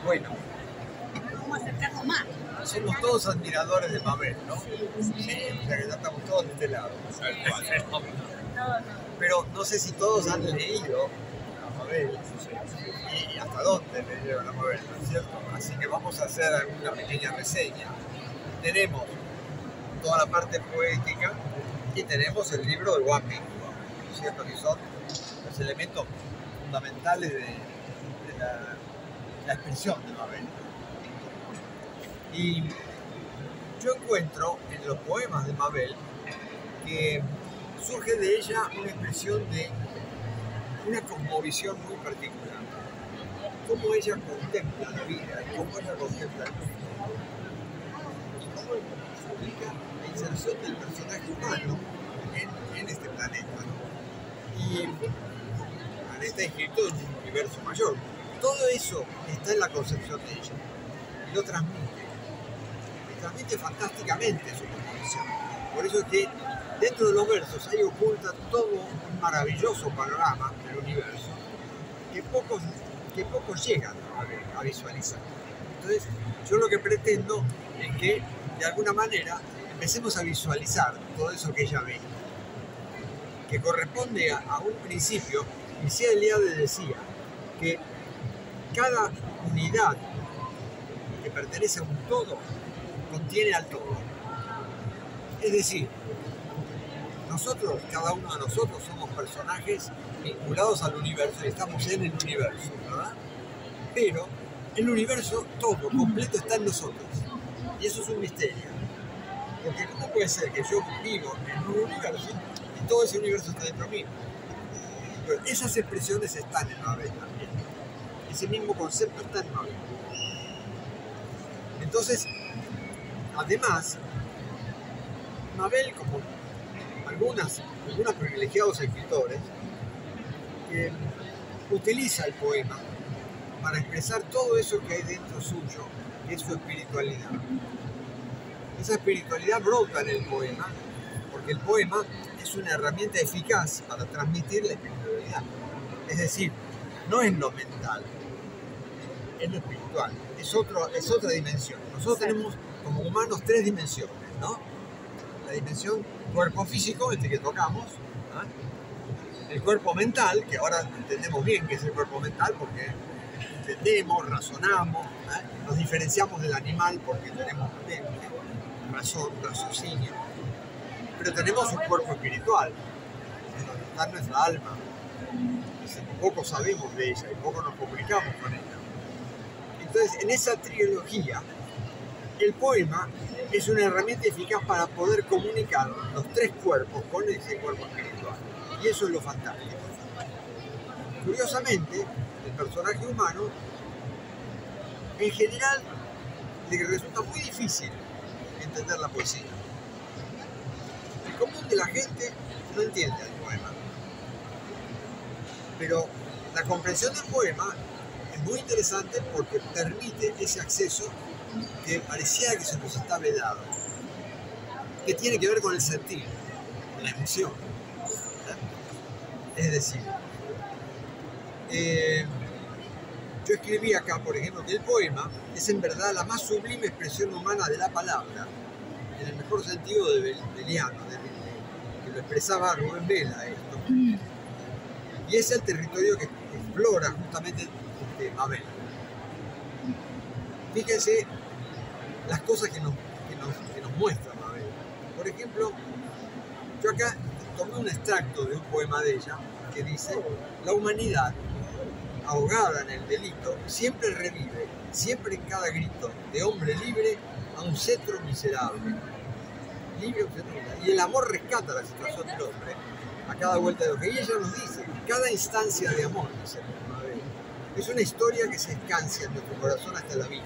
Bueno, Vamos a acercarnos más. somos todos admiradores de Mabel, ¿no? Sí, o sea que ya estamos todos de este lado. Pero no sé si todos han leído a Mabel y hasta dónde leyeron a Mabel, ¿no es cierto? Así que vamos a hacer una pequeña reseña. Tenemos toda la parte poética y tenemos el libro de Wapping, ¿no es cierto? Que son los elementos fundamentales de la expresión de Mabel. Y yo encuentro en los poemas de Mabel que surge de ella una expresión de una cosmovisión muy particular. Cómo ella contempla la vida y cómo ella contempla el mundo. Y cómo explica la inserción del personaje humano en este planeta, ¿no? Y está escrito en un universo mayor. Todo eso está en la concepción de ella y lo transmite fantásticamente su composición. Por eso es que dentro de los versos ahí oculta todo un maravilloso panorama del universo que pocos llegan a visualizar. Entonces, yo lo que pretendo es que de alguna manera empecemos a visualizar todo eso que ella ve, que corresponde a un principio. Mircea Eliade decía que cada unidad que pertenece a un todo contiene al todo. Es decir, nosotros, cada uno de nosotros, somos personajes vinculados al universo y estamos en el universo, ¿verdad? Pero el universo todo, completo, está en nosotros. Y eso es un misterio. Porque ¿cómo puede ser que yo vivo en un universo y todo ese universo está dentro mío? Pero esas expresiones están en Mabel también. Ese mismo concepto está en Mabel. Entonces, además, Mabel, como algunos privilegiados escritores, utiliza el poema para expresar todo eso que hay dentro suyo, que es su espiritualidad. Esa espiritualidad brota en el poema, porque el poema es una herramienta eficaz para transmitir la espiritualidad. Es decir, no es lo mental, es lo espiritual, es otra dimensión. Nosotros tenemos como humanos 3 dimensiones, ¿no? La dimensión cuerpo físico, este que tocamos, ¿eh? El cuerpo mental, que ahora entendemos bien qué es el cuerpo mental porque entendemos, razonamos, ¿eh? Nos diferenciamos del animal porque tenemos mente, razón, raciocinio. Pero tenemos un cuerpo espiritual, donde está nuestra alma. Poco sabemos de ella y poco nos comunicamos con ella. Entonces, en esa trilogía, el poema es una herramienta eficaz para poder comunicar los 3 cuerpos con ese cuerpo espiritual. Y eso es lo fantástico. Curiosamente, el personaje humano, en general, le resulta muy difícil entender la poesía. El común de la gente no entiende el poema. Pero la comprensión del poema es muy interesante porque permite ese acceso que parecía que se nos está vedado, que tiene que ver con el sentir, con la emoción. Es decir, yo escribí acá, por ejemplo, que el poema es en verdad la más sublime expresión humana de la palabra, en el mejor sentido de Beliano, que lo expresaba Rubén Vela esto. Y es el territorio que explora justamente Mabel. Fíjense las cosas que nos muestra Mabel. Por ejemplo, yo acá tomé un extracto de un poema de ella que dice: la humanidad, ahogada en el delito, siempre revive, siempre en cada grito de hombre libre a un cetro miserable. Y el amor rescata la situación del hombre a cada vuelta de hoja. Y ella nos dice: cada instancia de amor, dice Mabel, es una historia que se escancia en nuestro corazón hasta la vida.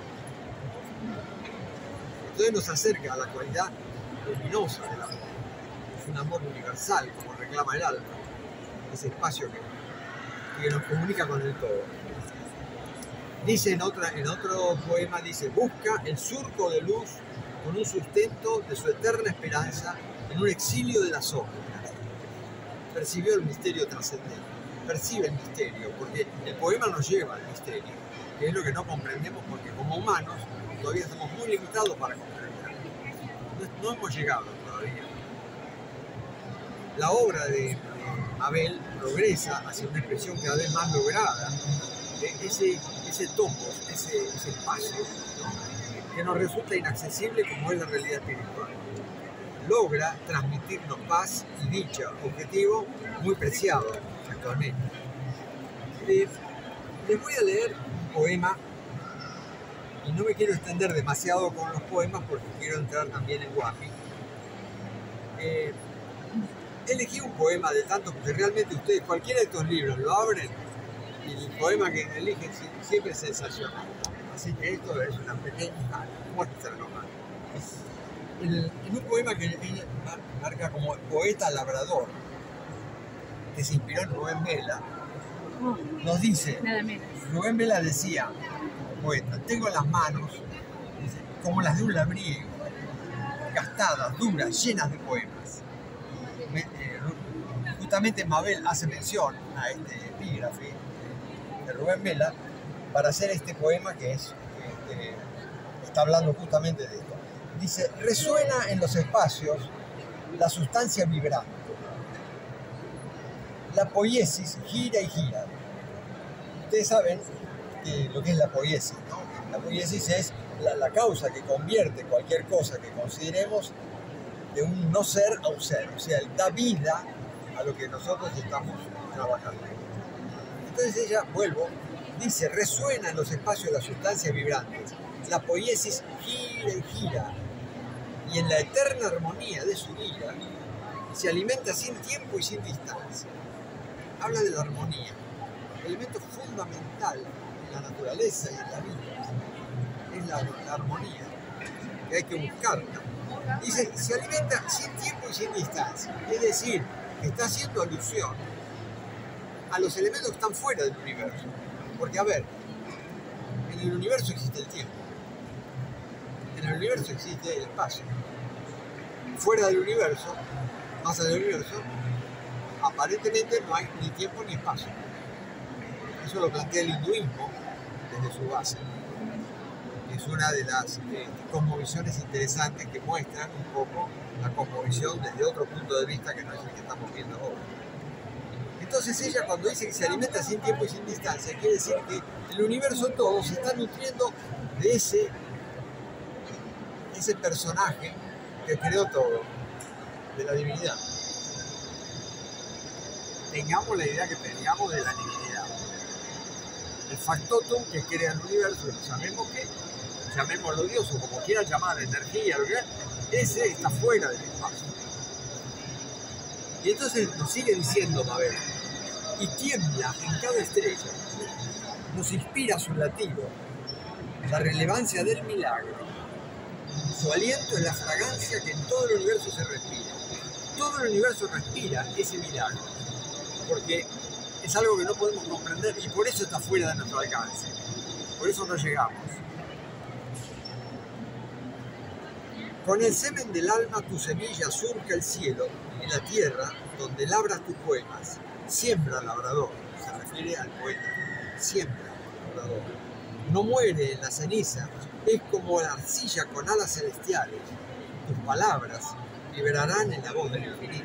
Entonces nos acerca a la cualidad luminosa del amor. Es un amor universal, como reclama el alma, ese espacio que nos comunica con el todo. Dice en otro poema, dice: busca el surco de luz con un sustento de su eterna esperanza en un exilio de la sombra. Percibió el misterio trascendente. percibe el misterio, porque el poema nos lleva al misterio, que es lo que no comprendemos porque como humanos todavía estamos muy limitados para comprender. No hemos llegado todavía. La obra de Abel progresa hacia una expresión cada vez más lograda de ese topos, ese espacio, ¿no?, que nos resulta inaccesible como es la realidad espiritual. Logra transmitirnos paz y dicha, objetivo muy preciado actualmente. Les voy a leer un poema y no me quiero extender demasiado con los poemas porque quiero entrar también en Guapi. Elegí un poema de tantos porque realmente ustedes, cualquiera de estos libros lo abren y el poema que eligen siempre es sensacional. Así que esto es una pequeña muestra nomás. En un poema que ella marca como poeta labrador, que se inspiró en Rubén Vela, nos dice, Rubén Vela decía, poeta, tengo las manos como las de un labriego, gastadas, duras, llenas de poemas. Justamente Mabel hace mención a este epígrafe de Rubén Vela para hacer este poema que está hablando justamente de esto. Dice, resuena en los espacios la sustancia vibrante. La poiesis gira y gira. Ustedes saben lo que es la poiesis, ¿no? La poiesis es la causa que convierte cualquier cosa que consideremos de un no ser a un ser. O sea, da vida a lo que nosotros estamos trabajando. Entonces ella, dice, resuena en los espacios la sustancia vibrante. La poiesis gira y gira. Y en la eterna armonía de su vida se alimenta sin tiempo y sin distancia. Habla de la armonía, elemento fundamental en la naturaleza y en la vida. Es la armonía, que hay que buscarla. Dice, se alimenta sin tiempo y sin distancia. Es decir, está haciendo alusión a los elementos que están fuera del universo. Porque, a ver, en el universo existe el tiempo. En el universo existe el espacio. Fuera del universo, más allá del universo, aparentemente no hay ni tiempo ni espacio. Eso lo plantea el hinduismo desde su base. Es una de las cosmovisiones interesantes que muestran un poco la cosmovisión desde otro punto de vista que no es el que estamos viendo ahora. Entonces ella, cuando dice que se alimenta sin tiempo y sin distancia, quiere decir que el universo todo se está nutriendo de ese personaje que creó todo, de la divinidad. Tengamos la idea que tengamos de la divinidad. El factotum que crea el universo, llamémoslo Dios o como quieran llamar, energía, lo que sea, ese está fuera del espacio. Y entonces nos sigue diciendo Mabel, y tiembla en cada estrella, nos inspira su latido, la relevancia del milagro. Su aliento es la fragancia que en todo el universo se respira. Todo el universo respira ese milagro, porque es algo que no podemos comprender y por eso está fuera de nuestro alcance. Por eso no llegamos. Con el semen del alma tu semilla surca el cielo y la tierra donde labras tus poemas. Siembra, labrador, se refiere al poeta. Siembra, labrador. No muere en la ceniza, es como la arcilla con alas celestiales. Tus palabras vibrarán en la voz del infinito.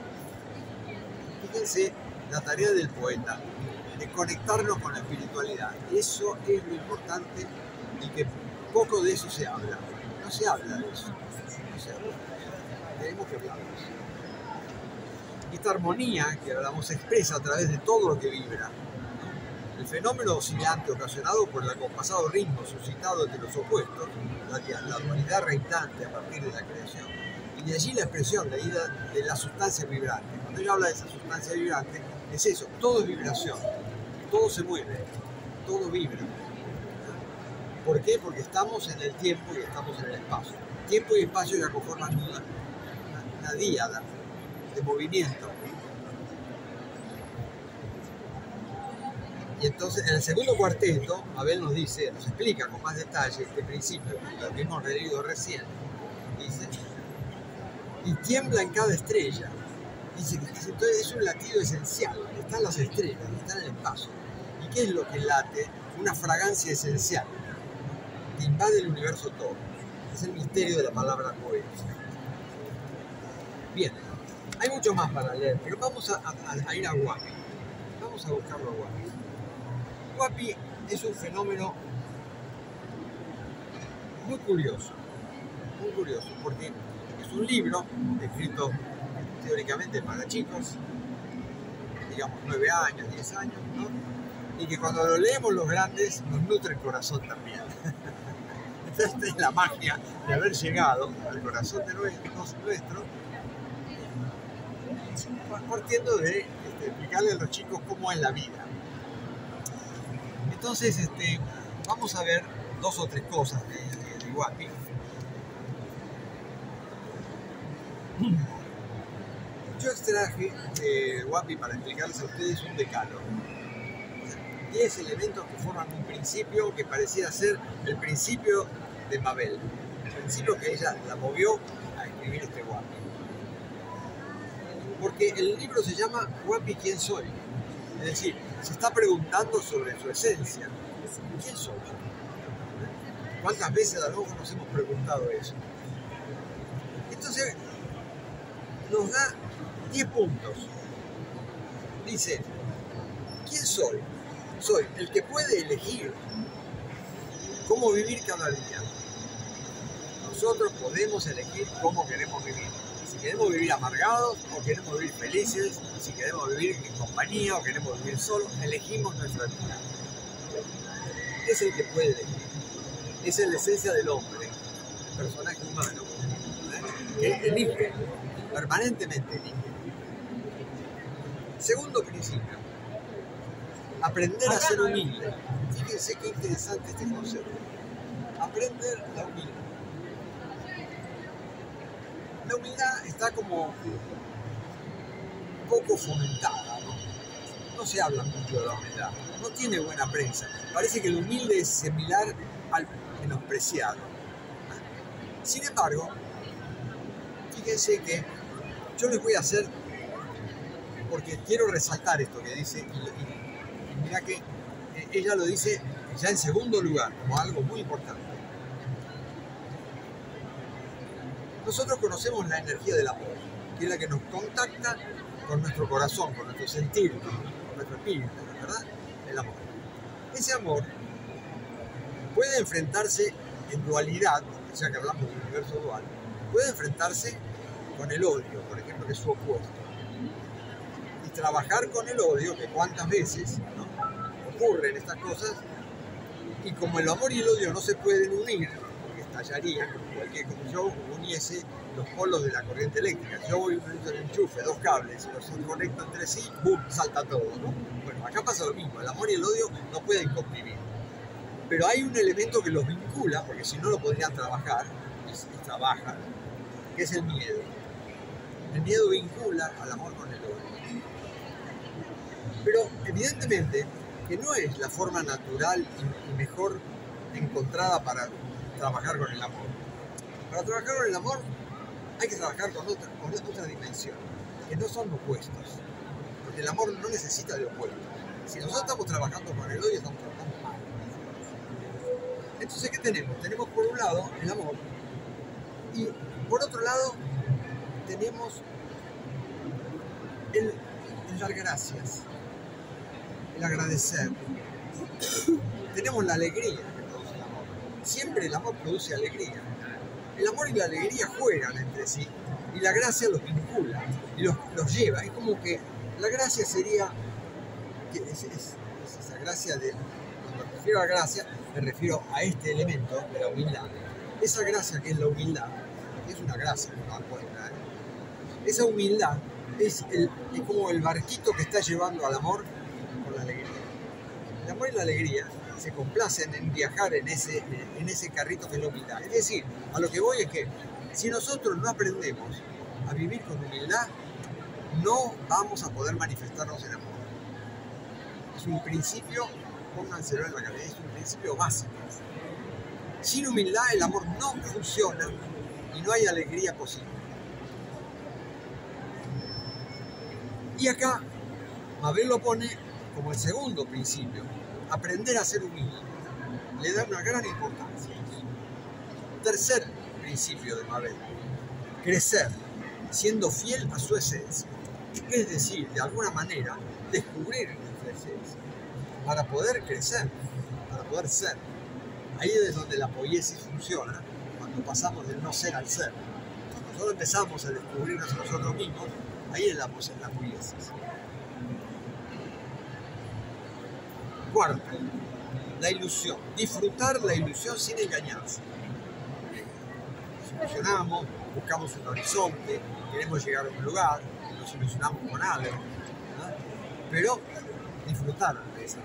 Fíjense la tarea del poeta, de conectarnos con la espiritualidad. Eso es lo importante y que poco de eso se habla. No se habla de eso. No se habla. Tenemos que hablar de eso. Esta armonía que hablamos se expresa a través de todo lo que vibra. El fenómeno oscilante ocasionado por el acompasado ritmo suscitado entre los opuestos, la dualidad reinante a partir de la creación. Y de allí la expresión de la sustancia vibrante. Cuando ella habla de esa sustancia vibrante, es eso, todo es vibración, todo se mueve, todo vibra. ¿Por qué? Porque estamos en el tiempo y estamos en el espacio. Tiempo y espacio ya conforman una díada de movimiento. Y entonces, en el segundo cuarteto, Abel nos explica con más detalle este principio que hemos leído recién. Dice, y tiembla en cada estrella, Dice que entonces es un latido esencial, está en las estrellas, está en el espacio. ¿Y qué es lo que late? Una fragancia esencial que invade el universo todo. Es el misterio de la palabra poesía. Bien, hay mucho más para leer, pero vamos a ir a Huapi. Vamos a buscarlo a Huapi. Huapi es un fenómeno muy curioso, porque es un libro escrito teóricamente para chicos, digamos 9 años, 10 años, ¿no? Y que cuando lo leemos los grandes nos nutre el corazón también. Esta es la magia de haber llegado al corazón de nuestro, partiendo de explicarle a los chicos cómo es la vida. Entonces, vamos a ver 2 o 3 cosas de Huapi. Yo extraje de Huapi para explicarles a ustedes un decálogo. 10 elementos que forman un principio que parecía ser el principio de Mabel, el principio que ella la movió a escribir este Huapi. Porque el libro se llama Huapi, ¿quién soy? Es decir, se está preguntando sobre su esencia. ¿Quién soy yo? ¿Cuántas veces a lo mejor nos hemos preguntado eso? Entonces, nos da 10 puntos. Dice, ¿quién soy? Soy el que puede elegir cómo vivir cada día. Nosotros podemos elegir cómo queremos vivir. Si queremos vivir amargados o queremos vivir felices, si queremos vivir en compañía o queremos vivir solos, elegimos nuestra vida. Es el que puede elegir. Esa es la esencia del hombre, el personaje humano, que elige, permanentemente elige. Segundo principio, aprender a ser humilde. Fíjense qué interesante este concepto. Aprender la humildad. La humildad está como poco fomentada, ¿no? No se habla mucho de la humildad, no tiene buena prensa. Parece que el humilde es similar al menospreciado. Sin embargo, fíjense que yo les voy a hacer, porque quiero resaltar esto que dice, y mira que ella lo dice ya en segundo lugar, como algo muy importante. Nosotros conocemos la energía del amor, que es la que nos contacta con nuestro corazón, con nuestro sentir, con nuestro espíritu, ¿verdad? El amor. Ese amor puede enfrentarse en dualidad, ya que hablamos del universo dual, puede enfrentarse con el odio, por ejemplo, que es su opuesto. Y trabajar con el odio, que cuántas veces, ¿no?, ocurren estas cosas, y como el amor y el odio no se pueden unir, porque estallarían, como yo uniese los polos de la corriente eléctrica. Yo voy a un enchufe, 2 cables, y los conecto entre sí, ¡bum!, salta todo, ¿no? Bueno, acá pasa lo mismo, el amor y el odio no pueden convivir. Pero hay un elemento que los vincula, porque si no lo podrían trabajar, y trabajan, que es el miedo. El miedo vincula al amor con el odio. Pero evidentemente que no es la forma natural y mejor encontrada para trabajar con el amor. Para trabajar con el amor hay que trabajar con otra dimensión, que no son opuestos. Porque el amor no necesita de opuestos. Si nosotros estamos trabajando con el odio, estamos trabajando mal. Entonces, ¿qué tenemos? Tenemos por un lado el amor y por otro lado tenemos el dar gracias, el agradecer. Tenemos la alegría que produce el amor. Siempre el amor produce alegría. El amor y la alegría juegan entre sí y la gracia los vincula y los lleva. Es como que la gracia sería, es esa gracia de, cuando me refiero a gracia, me refiero a este elemento de la humildad. Esa gracia que es la humildad, es una gracia, no dan cuenta, ¿eh? Esa humildad es como el barquito que está llevando al amor con la alegría. El amor y la alegría se complacen en viajar en ese carrito que es la humildad. Es decir, a lo que voy es que si nosotros no aprendemos a vivir con humildad, no vamos a poder manifestarnos en amor. Es un principio, pónganselo en la cabeza, es un principio básico. Sin humildad el amor no funciona y no hay alegría posible. Y acá Mabel lo pone como el segundo principio, aprender a ser humilde. Le da una gran importancia. Tercer principio de Mabel, crecer siendo fiel a su esencia. Es decir, de alguna manera, descubrir nuestra esencia para poder crecer, para poder ser. Ahí es donde la poiesis funciona, cuando pasamos del no ser al ser. Cuando nosotros empezamos a descubrirnos a nosotros mismos, ahí es la poiesis. Cuarto, la ilusión. Disfrutar la ilusión sin engañarse. Nos ilusionamos, buscamos un horizonte, queremos llegar a un lugar, nos ilusionamos con algo, ¿no? Pero disfrutar de esa.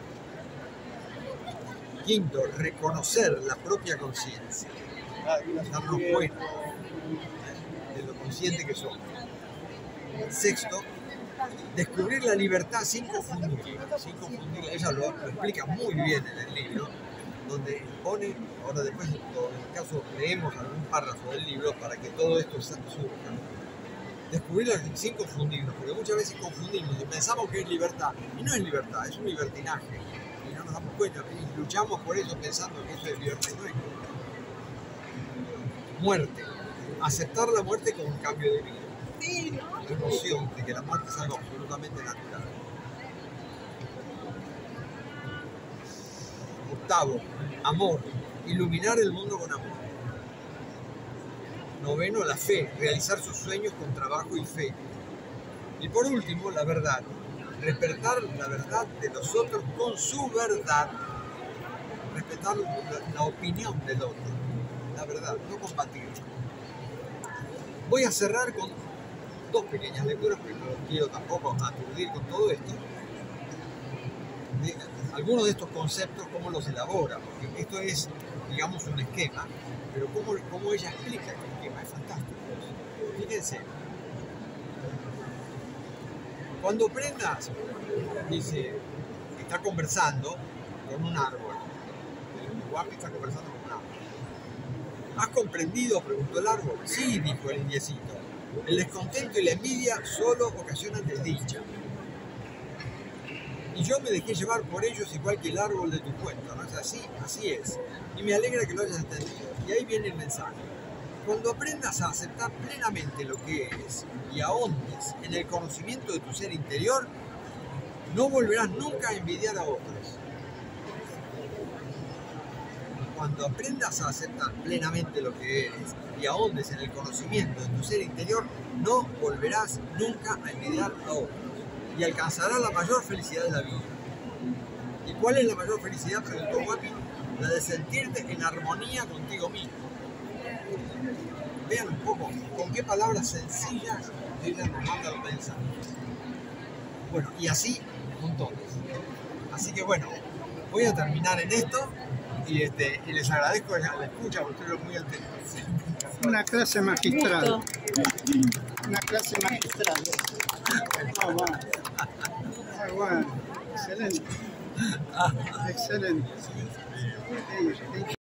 Quinto, reconocer la propia conciencia, darnos cuenta de lo consciente que somos. Sexto, descubrir la libertad sin confundirla. Ella lo explica muy bien en el libro, donde pone, ahora después en el caso leemos algún párrafo del libro para que todo esto surja. Descubrirla sin confundirnos, porque muchas veces confundimos y pensamos que es libertad, y no es libertad, es un libertinaje, y no nos damos cuenta, y luchamos por eso pensando que eso es libertad, no es libertad. Muerte, aceptar la muerte como un cambio de vida, la emoción de que la muerte es algo absolutamente natural. Octavo, amor, iluminar el mundo con amor. Noveno, la fe, realizar sus sueños con trabajo y fe. Y por último, la verdad, respetar la verdad de los otros con su verdad, respetar la opinión del otro, la verdad, no combatirla. Voy a cerrar con dos pequeñas lecturas, porque no quiero tampoco aturdir con todo esto. Algunos de estos conceptos, cómo los elabora, porque esto es, digamos, un esquema, pero cómo ella explica este esquema, es fantástico. Fíjense, cuando prendas, dice, está conversando con un árbol, el guapi está conversando con un árbol. ¿Has comprendido?, preguntó el árbol. Sí, dijo el indiecito, el descontento y la envidia solo ocasionan desdicha. Y yo me dejé llevar por ellos igual que el árbol de tu cuento, ¿no es así? Así es. Y me alegra que lo hayas entendido. Y ahí viene el mensaje. Cuando aprendas a aceptar plenamente lo que eres y ahondes en el conocimiento de tu ser interior, no volverás nunca a envidiar a otros. Cuando aprendas a aceptar plenamente lo que eres y ahondes en el conocimiento de tu ser interior, no volverás nunca a envidiar a otros. Y alcanzarás la mayor felicidad de la vida. ¿Y cuál es la mayor felicidad?, preguntó Guapi. La de sentirte en armonía contigo mismo. Vean un poco con qué palabras sencillas ella nos manda los mensajes. Bueno, y así montones. Así que bueno, voy a terminar en esto y les agradezco la escucha porque estoy muy atento. Una clase magistral. Una clase magistral. Oh, wow. Muy bueno. Excelente. Excelente.